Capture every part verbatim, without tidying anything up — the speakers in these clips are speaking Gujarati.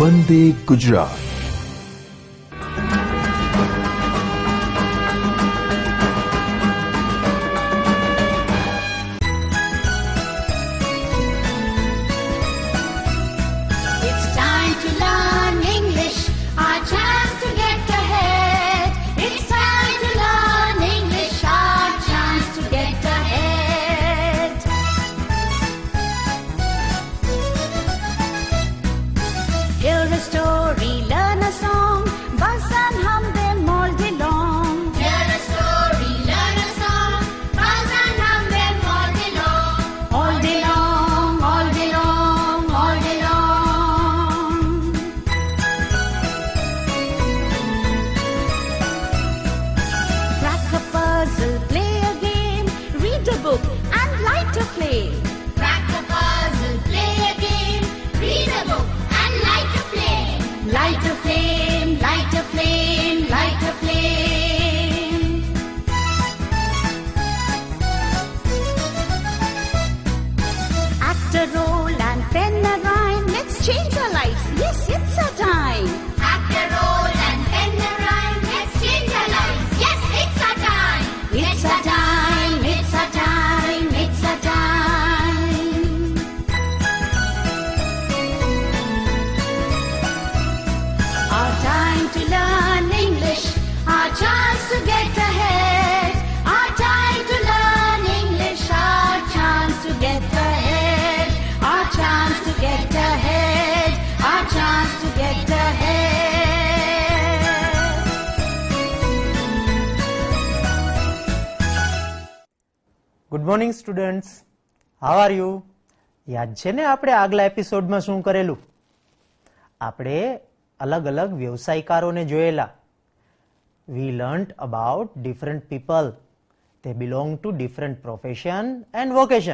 Vande Gujarat. Good morning students, how are you? યાદ છે ને આપણે આગલા એપિસોડમાં શું કરેલું? આપણે અલગ અલગ વ્યવસાયકારોને જોયેલા. We learnt about different people. They belong to different profession and vocation.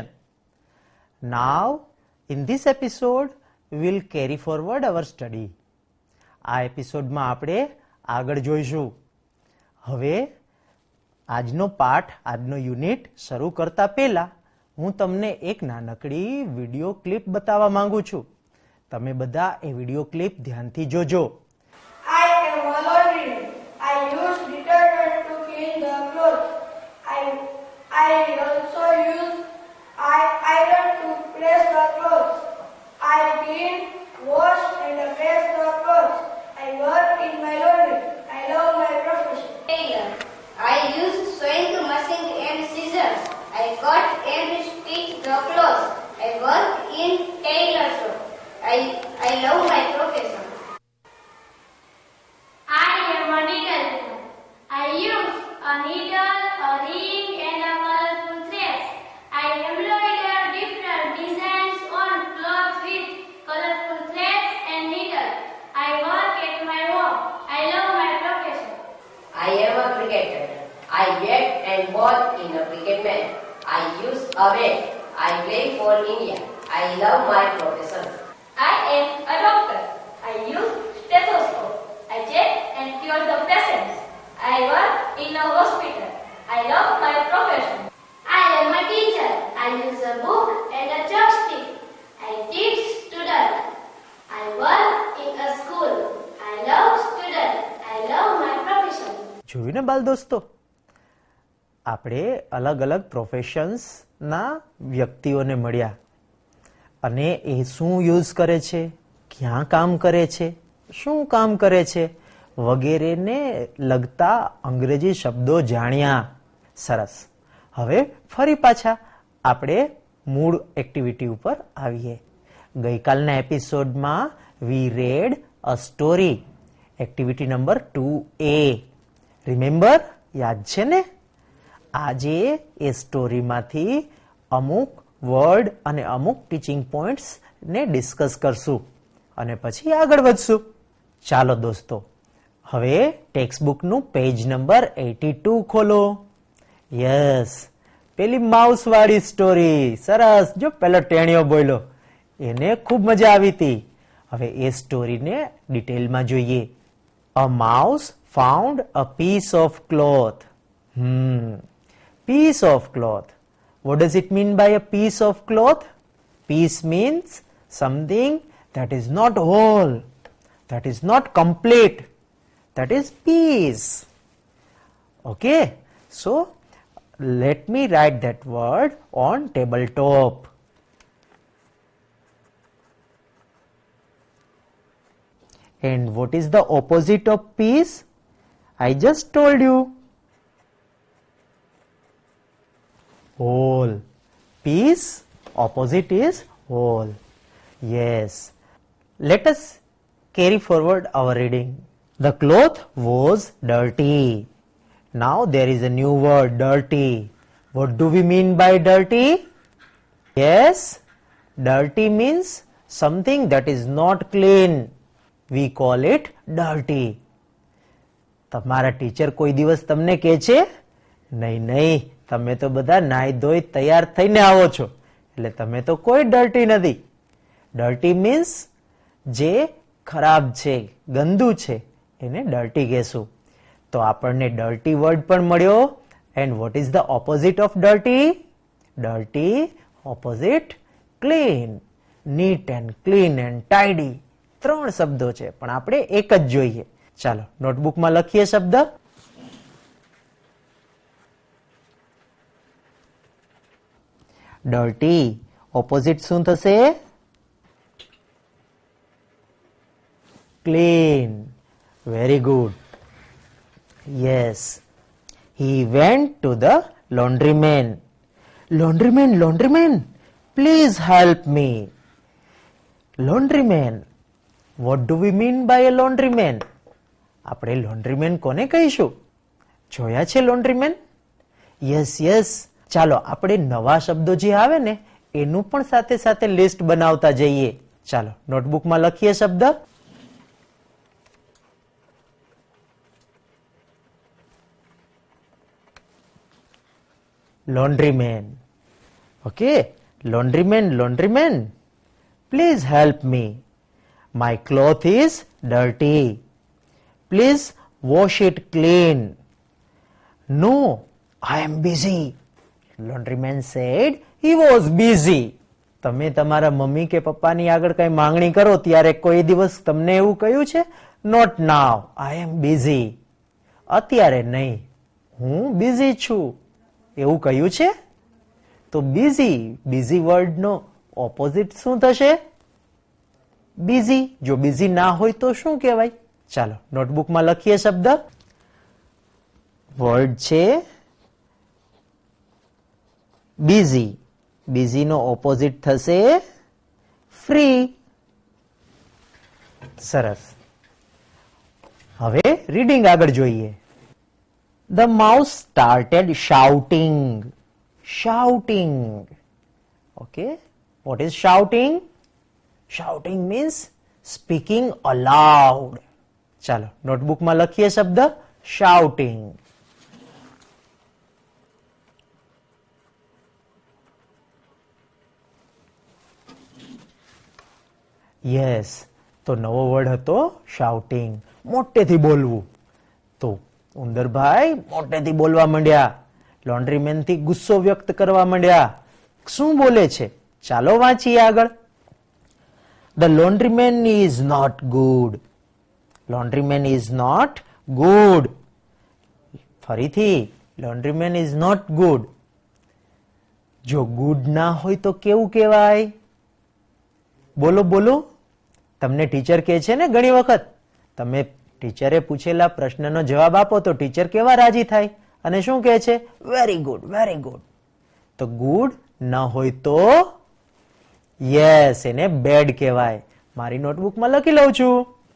Now, in this episode, we will carry forward our study. આ એપિસોડમાં આપણે આગળ જોઈશું. હવે આજનો પાઠ, આજનો યુનિટ શરૂ કરતા પહેલા હું તમને એક નાનકડી વિડીયો ક્લિપ બતાવવા માંગુ છું. તમે બધા એ વિડીયો ક્લિપ ધ્યાનથી જોજો. I am a laundry. I use detergent to clean the clothes. I I also use I iron to press the clothes. I clean, wash and press the clothes. I work in my laundry. I love my profession. Tailor. I use sewing machine and scissors. I cut and stitch the clothes. I work in tailor shop. I I love my profession. I am a needle. I use a needle, a ring and a colorful threads. I embroider different designs on clothes with colorful threads and needle. I work at my home. I love my profession. I am a cricketer. I bat and ball in a cricket match. I use a bat. I play for India. I love my profession. I am a doctor. I use stethoscope. I check and cure the patients. I work in a hospital. I love my profession. I am a teacher. I use a book and a chopstick. I teach students. I work in a school. I love students. I love my profession. જોયું ને બાલ દોસ્તો, આપણે અલગ અલગ પ્રોફેશન્સના વ્યક્તિઓને મળ્યા અને એ શું યુઝ કરે છે, ક્યાં કામ કરે છે, શું કામ કરે છે વગેરેને લગતા અંગ્રેજી શબ્દો જાણ્યા. સરસ. હવે ફરી પાછા આપણે મૂળ એક્ટિવિટી ઉપર આવીએ. ગઈકાલના એપિસોડમાં we read a story, activity number two A. Remember? યાદ છે ને? આજે એ સ્ટોરીમાંથી અમુક વર્ડ અને અમુક ટીચિંગ પોઈન્ટ્સ ને ડિસ્કસ કરશું અને પછી આગળ વધશું. ચાલો દોસ્તો, હવે ટેક્સ્ટ બુકનું પેજ નંબર એટી ટુ ખોલો. યસ, પેલી માઉસ વાળી સ્ટોરી. સરસ. જો પેલો ટેણીઓ બોલ્યો, એને ખૂબ મજા આવી હતી. હવે એ સ્ટોરીને ડિટેલમાં જોઈએ. A mouse found a piece of cloth. Hmm. Piece of cloth. What does it mean by a piece of cloth? Piece means something that is not whole. That is not complete. That is piece. Okay. So let me write that word on tabletop. And what is the opposite of piece? I just told you. Whole. Piece, opposite is whole. Yes. Let us carry forward our reading. The cloth was dirty. Now there is a new word, dirty. What do we mean by dirty? Yes, dirty means something that is not clean. We call it dirty. તમારા ટીચર કોઈ દિવસ તમને કહે છે? નહીં નહીં, તમે તો બધા નાઈ ધોઈ તૈયાર થઈને આવો છો, એટલે તમે તો કોઈ ડર્ટી નથી. ડર્ટી મીન્સ જે ખરાબ છે, ગંદુ છે, એને ડર્ટી કહેશું. તો આપણને ડર્ટી વર્ડ પણ મળ્યો. And what is the opposite of dirty? Dirty opposite clean. Neat and clean and tidy ત્રણ શબ્દો છે, પણ આપણે એક જ જોઈએ. ચાલો નોટબુકમાં લખીએ શબ્દ. ડર્ટી ઓપોઝિટ શું થશે? Clean. Very good. Yes. He went to the laundryman. Laundryman, laundryman, please help me. Laundryman. What do we mean by a laundryman? આપણે laundryman કોને કહીશું? જોયા છે laundryman? Yes yes. ચાલો આપણે નવા શબ્દો જે આવે ને એનું પણ સાથે સાથે લિસ્ટ બનાવતા જઈએ. ચાલો નોટબુકમાં લખીએ શબ્દ. Laundryman. Okay, laundryman, laundryman, please help me. My cloth is dirty. Please wash it clean. No, I am busy. Laundryman said he was busy. તમે તમારા મમ્મી કે પપ્પાની આગળ કઈ માંગણી કરો ત્યારે કોઈ દિવસ તમને એવું કહ્યું છે? Not now, I am busy. અત્યારે નહીં, હું busy છું એવું કહ્યું છે? તો બિઝી, બિઝી વર્ડનો ઓપોઝિટ શું થશે? બિઝી. જો બિઝી ના હોય તો શું કહેવાય? ચાલો નોટબુકમાં લખીએ શબ્દ. વર્ડ છે બિઝી. બિઝીનો ઓપોઝિટ થશે ફ્રી. સરસ. હવે રીડિંગ આગળ જોઈએ. The mouse started shouting. Shouting. Okay. What is shouting? Shouting means speaking aloud. ચાલો નોટબુકમાં લખીએ શબ્દ shouting. યસ. તો નવો વર્ડ હતો shouting. મોટેથી બોલવું. તો ઉંદરભાઈ મોટેથી બોલવા માંડ્યા. લોન્ડ્રીમેન થી ગુસ્સો વ્યક્ત કરવા માંડ્યા. શું બોલે છે? ચાલો વાંચીએ આગળ. The laundryman is not good. Laundryman is not good. ફરીથી laundryman is not good. જો ગુડ ના હોય તો કેવું કહેવાય? બોલો બોલો. તમને ટીચર કહે છે ને ઘણી વખત, તમે ટીચરે પૂછેલા પ્રશ્નનો જવાબ આપો તો ટીચર કેવા રાજી થાય અને શું કહે છે? Very good, very good. તો ગુડ ન હોય તો યસ, એને બેડ કહેવાય. મારી નોટબુકમાં લખી લઉં છું.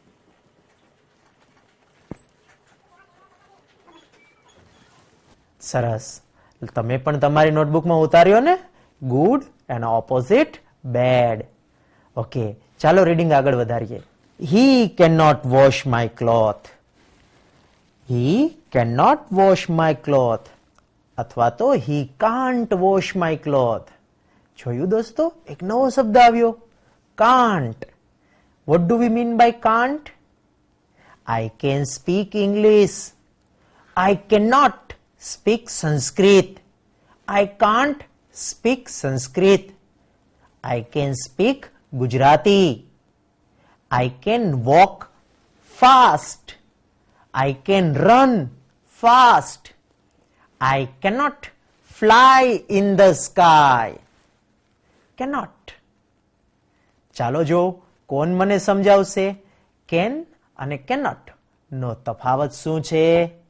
સરસ. તમે પણ તમારી નોટબુકમાં ઉતાર્યો ને? ગુડ એનો ઓપોઝિટ બેડ. ઓકે, ચાલો રીડિંગ આગળ વધારીએ. He cannot wash my cloth. He cannot wash my cloth. અથવા તો he can't wash my cloth. જોયું દોસ્તો? એક નવો શબ્દ આવ્યો. Can't. What do we mean by can't? I can speak English. I cannot speak Sanskrit. I can't speak Sanskrit. I can speak Gujarati. I can walk fast. I can run fast. I cannot fly in the sky. Cannot. ચાલો જો કોણ મને સમજાવશે કેન અને કેનોટ નો તફાવત શું છે?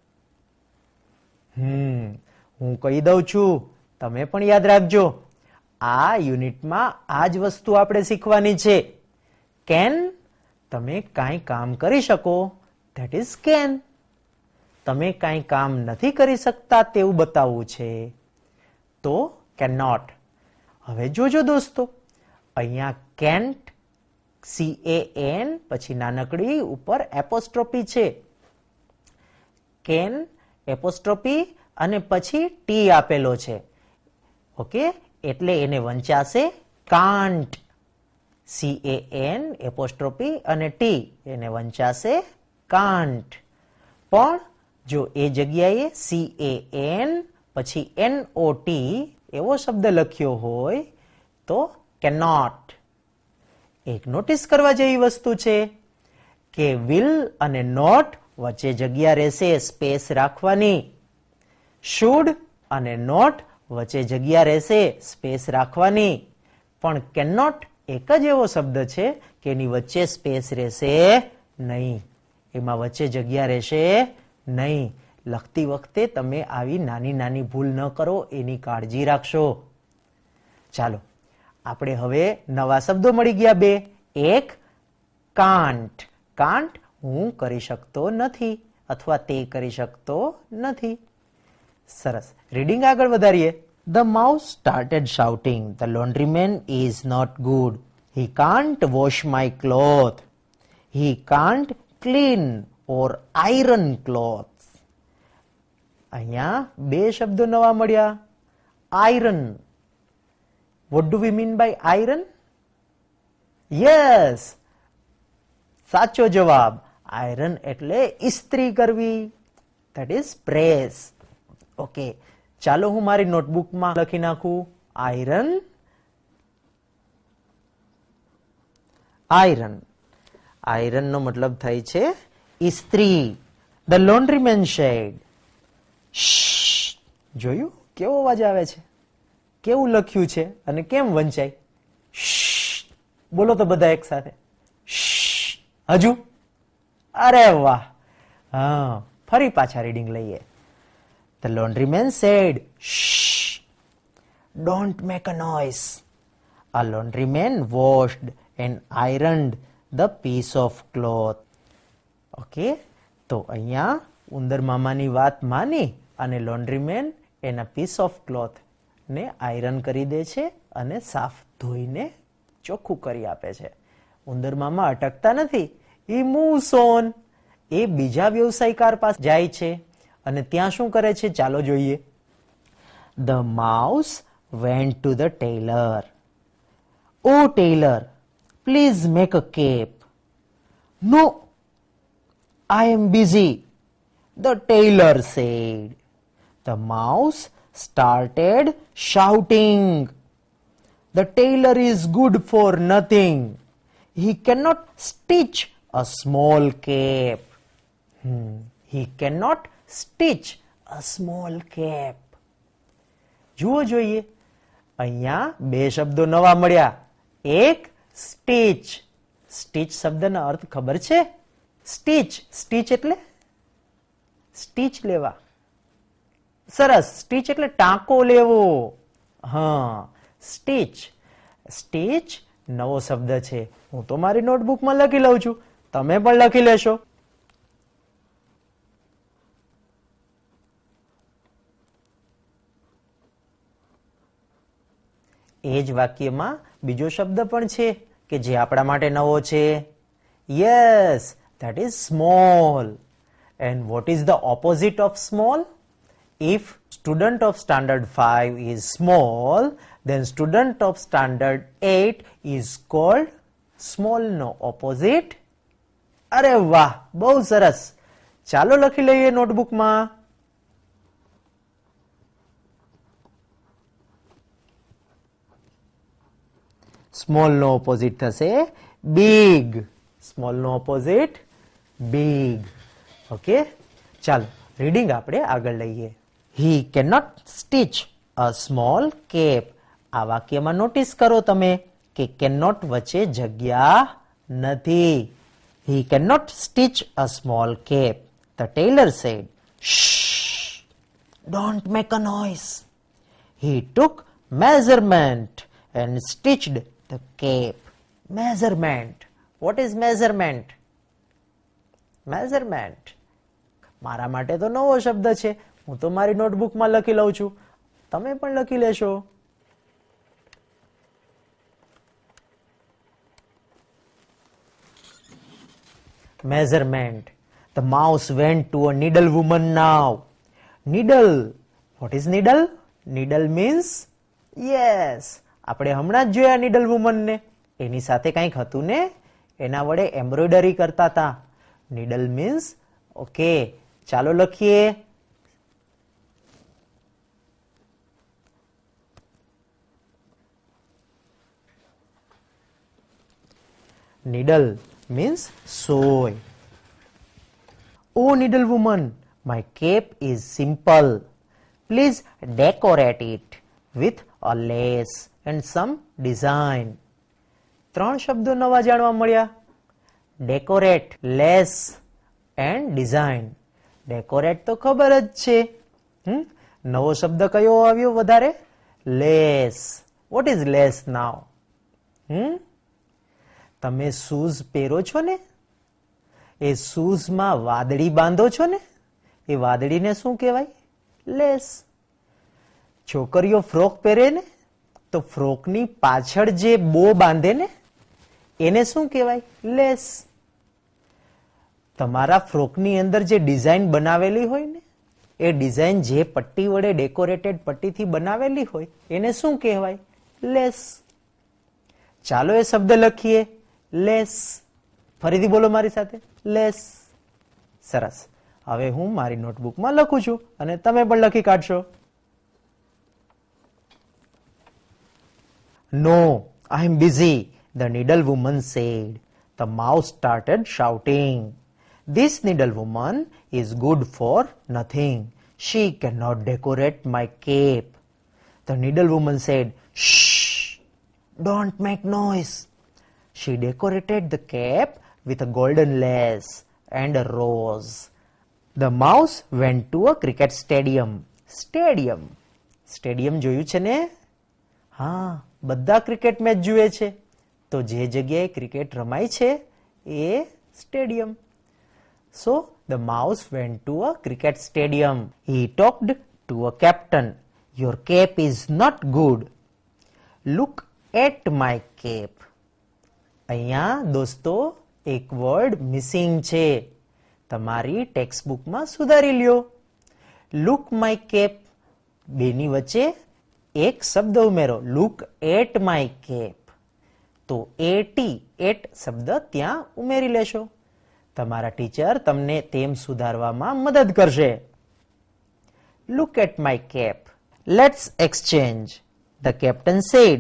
હમ હું કહી દઉં છું, તમે પણ યાદ રાખજો. આ યુનિટમાં આ જ વસ્તુ આપણે શીખવાની છે. કેન, તમે કાંઈ કામ કરી શકો, ધેટ ઇઝ કેન. તમે કાંઈ કામ નથી કરી શકતા તેવું બતાવવું છે તો કેનોટ. હવે જોજો દોસ્તો, અહીંયા કેન્ટ, સી એ એન, પછી નાનકડી ઉપર એપોસ્ટ્રોફી છે. કેન, એપોસ્ટ્રોફી અને પછી ટી આપેલો છે. ઓકે, એટલે એને વંચાશે can't. C A N, apostrophe અને ટી, એને વંચાશે કાન્ટ. પણ જો એ જગ્યાએ સી એ એન પછી એન ઓ ટી એવો શબ્દ લખ્યો હોય તો કેનોટ. એક નોટિસ કરવા જેવી વસ્તુ છે કે વિલ અને નોટ વચ્ચે જગ્યા રહેશે, સ્પેસ રાખવાની. શુડ અને નોટ વચ્ચે જગ્યા રહેશે, સ્પેસ રાખવાની. પણ કેનોટ એક જ એવો શબ્દ છે કે એની વચ્ચે સ્પેસ રહેશે નહીં, એમાં વચ્ચે જગ્યા રહેશે નહીં. લખતી વખતે તમે આવી નાની નાની ભૂલ ન કરો એની કાળજી રાખશો. ચાલો, આપણે હવે નવા શબ્દો મળી ગયા બે. એક કાન્ટ. કાન્ટ હું કરી શકતો નથી અથવા તે કરી શકતો નથી. સરસ, રીડિંગ આગળ વધારીએ. The mouse started shouting, "The laundryman is not good. He can't wash my cloth. He can't clean or iron clothes." અહીંયા બે શબ્દો નવા મળ્યા. Iron. What do we mean by iron? Yes, સાચો જવાબ. આયરન એટલે ઇસ્ત્રી કરવી, that is press. ઓકે, ચાલો હું મારી નોટબુકમાં લખી નાખું આયરન. આયરન આયરન નો મતલબ થાય છે ઇસ્ત્રી. The laundryman said. જોયું કેવો અવાજ આવે છે, કેવું લખ્યું છે અને કેમ વંચાય? બોલો તો બધા એક સાથે. હજુ? અરે વાહ. હા, ફરી પાછા રીડિંગ લઈએ. The laundryman said, "Shh, don't make a noise." A laundryman washed and ironed the piece of cloth. ઓકે, તો અહીંયા ઉંદર મામાની વાત માની અને લોન્ડ્રીમેન એના પીસ ઓફ ક્લોથ ને આયરન કરી દે છે અને સાફ ધોઈને ચોખ્ખું કરી આપે છે. ઉંદર મામા અટકતા નથી. he moves on. એ બીજા વ્યવસાયકાર પાસે જાય છે અને ત્યાં શું કરે છે ચાલો જોઈએ. The mouse went to the tailor. "Oh tailor, please make a cape." "No, I am busy," the tailor said. The mouse started shouting, "The tailor is good for nothing. He cannot stitch a small cape." Hmm. He cannot stitch a small cape. જુઓ જોઈએ, અહીંયા બે શબ્દો નવા મળ્યા. એક સ્ટીચ. સ્ટીચ શબ્દનો અર્થ ખબર છે? સ્ટીચ. સ્ટીચ એટલે સ્ટીચ લેવા. સરસ, સ્ટીચ એટલે ટાંકો લેવો. હા, સ્ટીચ. સ્ટીચ નવો શબ્દ છે. હું તો મારી નોટબુકમાં લખી લઉં છું, તમે પણ લખી લેશો. એ જ વાક્યમાં બીજો શબ્દ પણ છે કે જે આપણા માટે નવો છે. Yes, that is small. And what is the opposite of small? If student of standard five is small, then student of standard eight is called small. No opposite. અરે વાહ, બહુ સરસ. ચાલો લખી લઈએ નોટબુકમાં. સ્મોલ નો ઓપોઝિટ થશે big. સ્મોલ નો ઓપોઝિટ big. ઓકે, ચાલો રીડિંગ આપણે આગળ લઈએ. He cannot stitch a small cape. આ વાક્યમાં નોટિસ કરો તમે કે cannot વચ્ચે જગ્યા નથી. He cannot stitch a small cape. The tailor said, shh, don't make a noise. He took measurement and stitched the cape. Measurement. What is measurement? Measurement. મારા માટે તો નવો શબ્દ છે. હું તો મારી નોટબુકમાં લખી લઉં છું. તમે પણ લખી લેશો. Measurement. The mouse went to a needle woman now. Needle. What is needle? Needle means yes. આપણે હમણાં જ જોયા needle woman ને. એની સાથે કંઈક હતું ને, એના વડે એમ્બ્રોઇડરી કરતા હતા. Needle means okay. ચાલો લખીએ. Needle means soy. Oh needle woman, my cape is simple. Please decorate it with a lace and some design. ત્રણ શબ્દો નવા જાણવા મળ્યા. Decorate, lace and design. Decorate તો ખબર જ છે. હમ નવો શબ્દ કયો આવ્યો વધારે? Lace. What is lace now? હમ તમે શૂઝ પહેરો છો ને, એ શૂઝમાં વાદળી બાંધો છો ને, એ વાદળીને શું કહેવાય? લેસ. છોકરીઓ ફ્રોક પહેરે ને, તો ફ્રોકની પાછળ જે બો બાંધે ને, એને શું કહેવાય? લેસ. તમારા ફ્રોકની અંદર જે ડિઝાઇન બનાવેલી હોય ને, એ ડિઝાઇન જે પટ્ટી વડે ડેકોરેટેડ પટ્ટીથી બનાવેલી હોય, એને શું કહેવાય? લેસ. ચાલો એ શબ્દ લખીએ. લેસ. ફરીથી બોલો મારી સાથે. લેસ. સરસ. હવે હું મારી નોટબુકમાં લખું છું અને તમે પણ લખી કાઢશો. No, I am busy, the needle woman said. The mouse started shouting. This needle woman is good for nothing. She cannot decorate my cape. The needle woman said, shh, don't make noise. She decorated the cape with a golden lace and a rose. The mouse went to a cricket stadium. Stadium. Stadium જોયું છે ને? હા, બધા ક્રિકેટ મેચ જુએ છે. તો જે જગ્યાએ ક્રિકેટ રમાય છે એ stadium. So the mouse went to a cricket stadium. He talked to a captain. Your cape is not good. Look at my cape. અહીંયા દોસ્તો એક વર્ડ મિસિંગ છે. તમારી ટેક્સ્ટ બુકમાં સુધારી લ્યો. Look my cape. બેની વચ્ચે એક શબ્દ ઉમેરો. Look at my cape. તો એટી એટ શબ્દ ત્યાં ઉમેરી લેશો. તમારા ટીચર તમને તેમ સુધારવામાં મદદ કરશે. Look at my cape. Let's exchange. The captain said,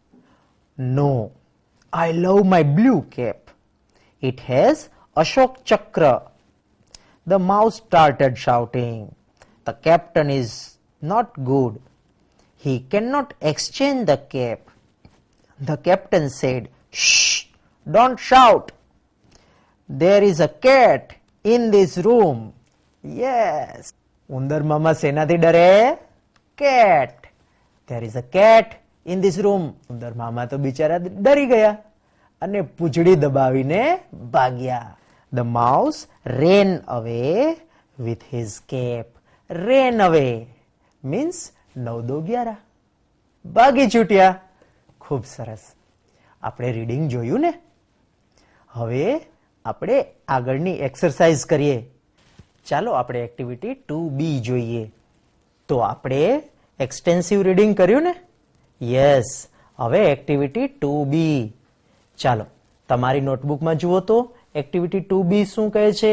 no, I love my blue cape. It has Ashok Chakra. The mouse started shouting. The captain is not good. He cannot exchange the cape. The captain said, shh, don't shout. There is a cat in this room. Yes. ઉંદર મામા સેનાથી ડરે? Cat. There is a cat in this room. ઉંદર મામા તો બિચારા ડરી ગયા અને પૂંછડી દબાવીને ભાગ્યા. The mouse ran away with his cape. Ran away means નવ દો ગ્યારા. ભાગી છૂટ્યા. ખૂબ સરસ. આપણે રીડિંગ જોયું ને? હવે આપણે આગળની એક્સરસાઇઝ કરીએ. ચાલો આપણે એક્ટિવિટી ટુ બી જોઈએ. તો આપણે એક્સટેન્સિવ રીડિંગ કર્યું ને? યસ. હવે એક્ટિવિટી ટુ બી. ચાલો તમારી નોટબુકમાં જુઓ તો એક્ટિવિટી ટુ બી શું કહે છે?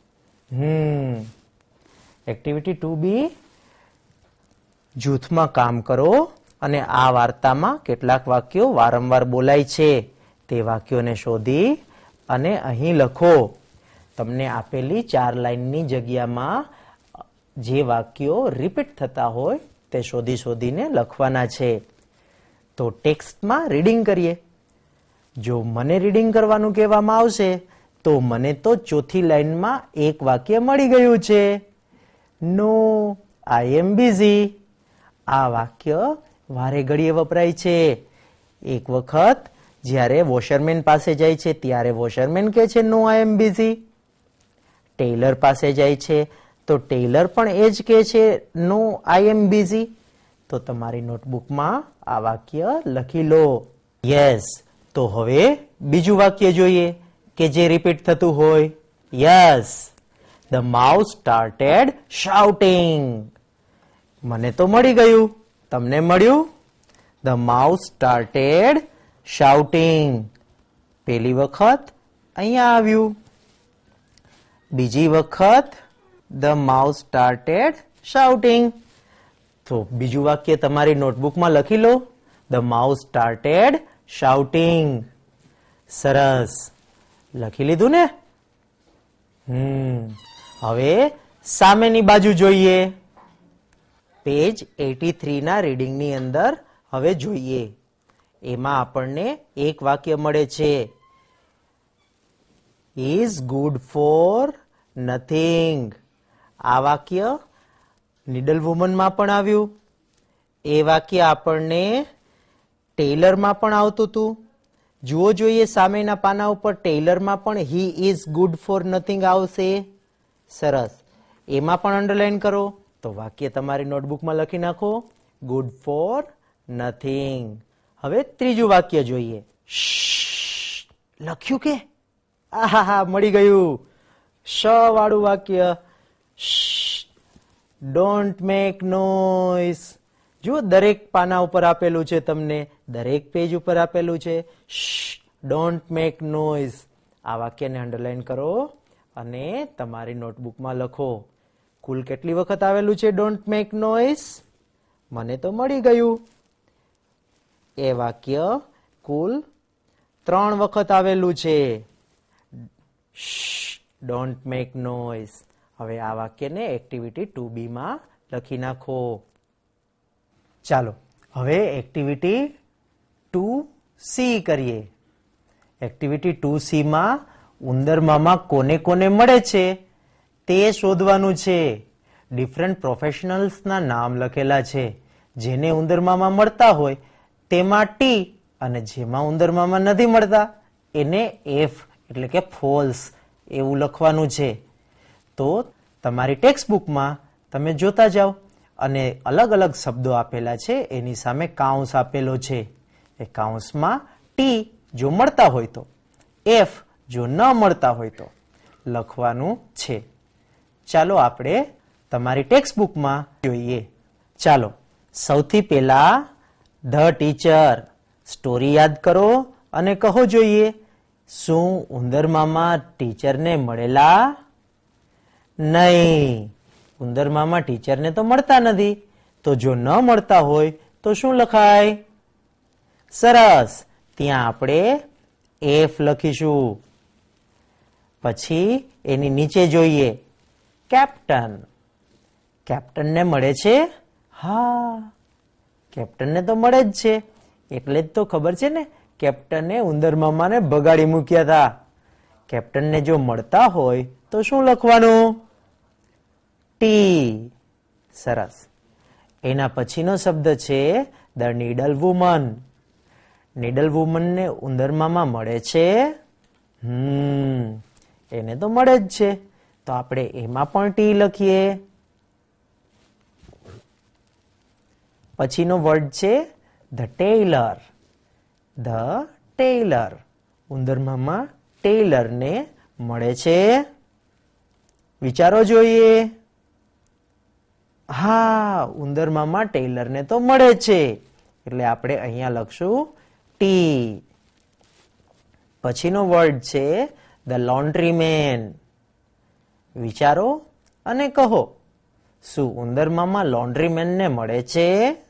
હમ એક્ટિવિટી ટુ બી, જૂથમાં કામ કરો અને આ વાર્તામાં કેટલાક વાક્યો વારંવાર બોલાય છે તે વાક્યોને શોધી અને અહીં લખો. તમને આપેલી ચાર લાઈનની જગ્યામાં જે વાક્યો રિપીટ થતા હોય તે શોધી શોધીને લખવાના છે. તો ટેક્સ્ટમાં રીડિંગ કરીએ. જો મને રીડિંગ કરવાનું કહેવામાં આવશે તો મને તો ચોથી લાઈનમાં એક વાક્ય મળી ગયું છે. No I am busy. આ વાક્ય વારે ઘડીએ વપરાય છે. એક વખત જ્યારે વોશરમેન પાસે જાય છે ત્યારે વોશરમેન કહે છે no I am busy. Taylor પાસે જાય છે તો ટેલર પણ એ જ કહે છે નો આઈ એમ બિઝી. તો તમારી નોટબુકમાં આ વાક્ય લખી લો. યસ. તો હવે બીજું વાક્ય જોઈએ કે જે રિપીટ થતું હોય. Yes. The mouse started shouting. મને તો મળી ગયું. તમને મળ્યું? The mouse started shouting. પહેલી વખત અહીંયા આવ્યું. બીજી વખત ધ માઉસ સ્ટાર્ટેડ શાઉટિંગ. તો બીજું વાક્ય તમારી નોટબુકમાં લખી લો. The mouse started shouting. સરસ. લખી લીધું ને? હમ હવે સામેની બાજુ જોઈએ. પેજ એટી ના રીડિંગની અંદર હવે જોઈએ. એમાં આપણને એક વાક્ય મળે છે. Is good for nothing. આ વાક્ય નીડલ વુમનમાં પણ આવ્યું. એ વાક્ય આપણને ટેલરમાં પણ આવતું હતું. જુઓ જોઈએ સામેના પાના ઉપર ટેલરમાં પણ he is good for nothing આવશે. સરસ. એમાં પણ અંડરલાઈન કરો. તો વાક્ય તમારી નોટબુકમાં લખી નાખો. Good for nothing. હવે ત્રીજું વાક્ય જોઈએ. લખ્યું કે? આહા, મળી ગયું. શ વાળું વાક્ય. Don't make noise. જુઓ દરેક પાના ઉપર આપેલું છે, તમને દરેક પેજ ઉપર આપેલું છે. Don't make noise. આ વાક્યને અંડરલાઈન કરો અને તમારી નોટબુકમાં લખો. કુલ કેટલી વખત આવેલું છે ડોન્ટ મેક નોઇઝ? મને તો મળી ગયું. એ વાક્ય કુલ ત્રણ વખત આવેલું છે. Don't make noise. હવે આ વાક્યને એક્ટિવિટી ટુ બી માં લખી નાખો. ચાલો હવે એક્ટિવિટી ટુ સી કરીએ. એક્ટિવિટી ટુ સી માં ઉંદર મામા કોને કોને મળે છે તે શોધવાનું છે. ડિફરન્ટ પ્રોફેશનલ્સના નામ લખેલા છે. જેને ઉંદર મામા મળતા હોય તેમાં ટી અને જેમાં ઉંદર મામા નથી મળતા એને એફ એટલે કે ફોલ્સ એવું લખવાનું છે. તો તમારી ટેક્સ્ટ બુકમાં તમે જોતા જાઓ અને અલગ અલગ શબ્દો આપેલા છે એની સામે કાઉન્સ આપેલો છે. એ કાઉન્સમાં ટી જો મળતા હોય તો, એફ જો ન મળતા હોય તો લખવાનું છે. ચાલો આપણે તમારી ટેક્સ્ટ બુકમાં જોઈએ. ચાલો સૌથી પહેલા ધ ટીચર સ્ટોરી યાદ કરો અને કહો જોઈએ શું ઉંદર મામા ટીચરને મળેલા? નહીં, ઉંદર મામા ટીચરને તો મળતા નથી. તો જો ન મળતા હોય તો શું લખાય? સરસ. ત્યાં આપણે એફ લખીશું. પછી એની નીચે જોઈએ કેપ્ટન. કેપ્ટનને મળે છે? હા, કેપ્ટનને તો મળે જ છે. એટલે જ તો ખબર છે ને કેપ્ટને ઉંદર મામાને ભગાડી મૂક્યા હતા. કેપ્ટનને જો મળતા હોય તો શું લખવાનું? ટી. સરસ. એના પછીનો શબ્દ છે ધ નીડલ વુમન. નીડલ વુમનને ઉંદર મામા મળે છે? હમ એને તો મળે જ છે. તો આપણે એમાં પણ ટી લખીએ. પછીનો વર્ડ છે ધ ટેલર. The Taylor. ઉંદર મામા ટેલરને મળે છે? વિચારો જોઈએ. હા, ઉંદર મામા ટેલરને તો મળે છે. એટલે આપણે અહીંયા લખશું ટી. પછીનો વર્ડ છે ધ લોન્ડ્રીમેન. વિચારો અને કહો શું ઉંદર મામા લોન્ડ્રીમેનને મળે છે?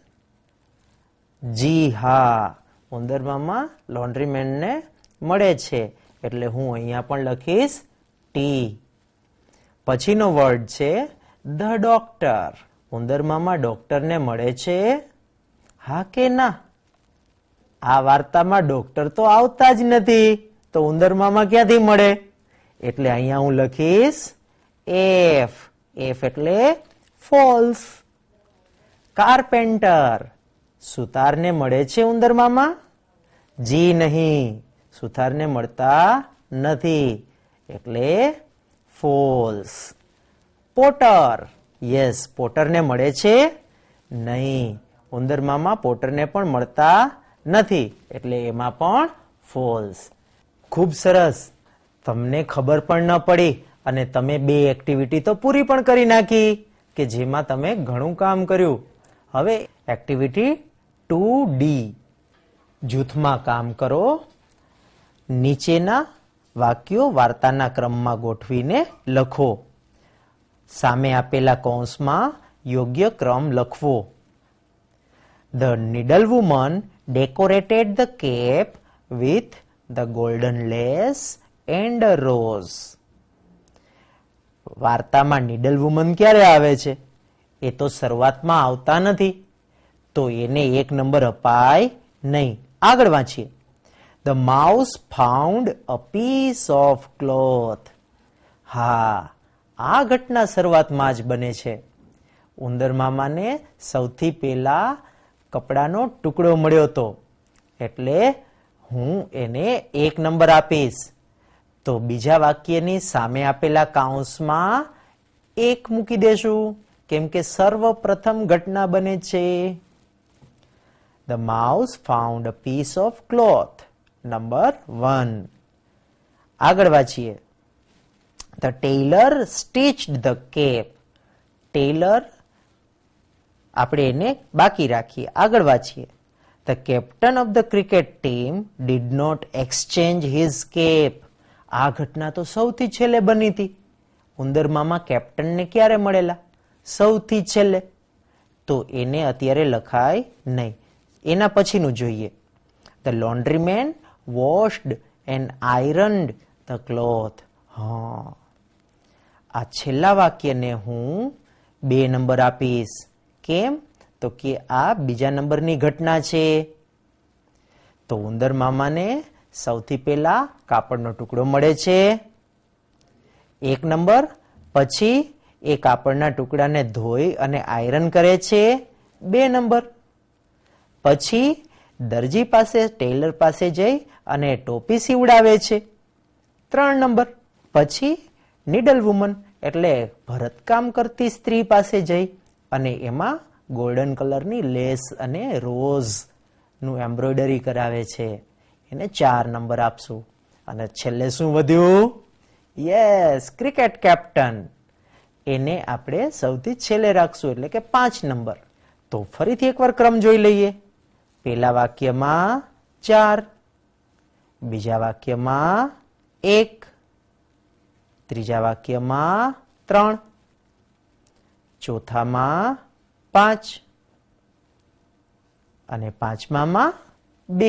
જી હા, ઉંદર મામા લોન્ડ્રીમેનને મળે છે. એટલે હું અહીંયા પણ લખીશ ટી. પછીનો વર્ડ છે ધ ડોક્ટર. ઉંદર મામા ડોક્ટરને મળે છે? હા કે ના? આ વાર્તામાં ડોક્ટર તો આવતા જ નથી, તો ઉંદર મામા ક્યાંથી મળે? એટલે અહીંયા હું લખીશ એફ. એફ એટલે ફોલ્સ. કાર્પેન્ટર. સુતારને મળે છે ઉંદર મામા? જી નહીં, સુથારને મળતા નથી, એટલે ફોલ્સ. પોટર. યસ, પોટરને મળે છે? નહીં, ઉંદર મામા પોટરને પણ મળતા નથી, એટલે એમાં પણ ફોલ્સ. ખૂબ સરસ. તમને ખબર પણ ન પડી અને તમે બે એક્ટિવિટી તો પૂરી પણ કરી નાખી કે જેમાં તમે ઘણું કામ કર્યું. હવે એક્ટિવિટી ટુ ડી. જૂથમાં કામ કરો. નીચેના વાક્યો વાર્તાના ક્રમમાં ગોઠવીને લખો. સામે આપેલા કૌંસમાં યોગ્ય ક્રમ લખવો. The needlewoman decorated the cape with the golden lace and a rose. વાર્તામાં નીડલવુમન ક્યારે આવે છે? એ તો શરૂઆતમાં આવતા નથી, તો એને એક નંબર અપાય નહીં. આગળ વાંચીએ. The mouse found a piece of cloth. હા, આ ઘટના શરૂઆતમાં જ બને છે. ઉંદર મામાને સૌથી પહેલા કપડાનો ટુકડો મળ્યો હતો, એટલે હું એને એક નંબર આપીશ. તો બીજા વાક્યની સામે આપેલા કાઉન્સમાં એક મૂકી દેશું, કેમ કે સર્વપ્રથમ ઘટના બને છે. The mouse found a piece of cloth. Number one. આગળ વાંચીએ. The tailor stitched the cape. Tailor આપણે એને બાકી રાખીએ. આગળ વાંચીએ. The captain of the cricket team did not exchange his cape. આ ઘટના તો સૌથી છેલ્લે બની હતી. ઉંદર મામા કેપ્ટનને ક્યારે મળેલા? સૌથી છેલ્લે. તો એને અત્યારે લખાય નહીં. એના પછીનું જોઈએ. The laundryman washed and ironed the cloth. હા, આ છેલ્લા વાક્યને હું બે નંબર આપીશ. કેમ? તો કે આ બીજા નંબરની ઘટના છે. તો ઉંદર મામાને સૌથી પહેલા કાપડનો ટુકડો મળે છે, એક નંબર. પછી એ કાપડના ટુકડાને ધોઈ અને આયરન કરે છે, બે નંબર. પછી દરજી પાસે ટેલર પાસે જઈ અને ટોપી સીવડાવે છે, ત્રણ નંબર. પછી નીડલ વુમન એટલે ભરતકામ કરતી સ્ત્રી પાસે જઈ અને એમાં ગોલ્ડન કલરની લેસ અને રોઝ નું એમ્બ્રોઇડરી કરાવે છે, એને ચાર નંબર આપશું. અને છેલ્લે શું વધ્યું? Yes, cricket captain. એને આપણે સૌથી છેલ્લે રાખશું, એટલે કે પાંચ નંબર. તો ફરીથી એકવાર ક્રમ જોઈ લઈએ. પહેલા વાક્યમાં ચાર, બીજા વાક્યમાં એક, ત્રીજા વાક્યમાં ત્રણ, ચોથામાં પાંચ અને પાંચમામાં બે.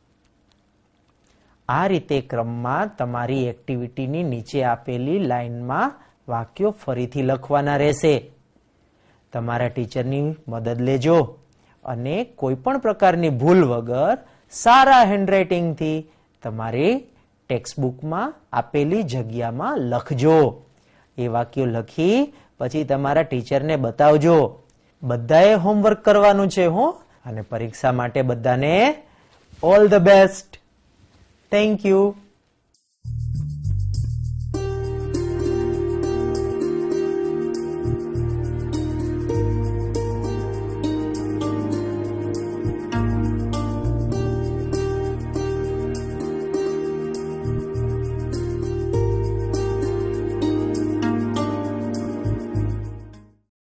આ રીતે ક્રમમાં તમારી એક્ટિવિટીની નીચે આપેલી લાઈનમાં વાક્યો ફરીથી લખવાના રહેશે. તમારા ટીચરની મદદ લેજો અને કોઈ પણ પ્રકારની ભૂલ વગર સારા હેન્ડરાઇટિંગથી તમારી ટેક્સ્ટબુકમાં આપેલી જગ્યામાં લખજો. એ વાક્યો લખી પછી તમારા ટીચરને બતાવજો. બધાએ હોમવર્ક કરવાનું છે હો. અને પરીક્ષા માટે બધાને all the best. Thank you.